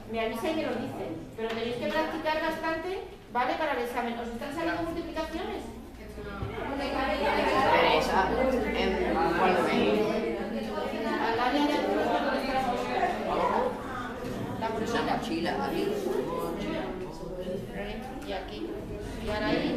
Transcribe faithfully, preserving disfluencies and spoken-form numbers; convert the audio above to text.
me avisa y me lo dice. Pero tenéis que practicar bastante, ¿vale? Para el examen. ¿Os están saliendo multiplicaciones? Teresa, en cuando me Al área de alumnado donde está la profesora. La esa profesora. mochila, aquí. Y aquí. Y ahora ahí.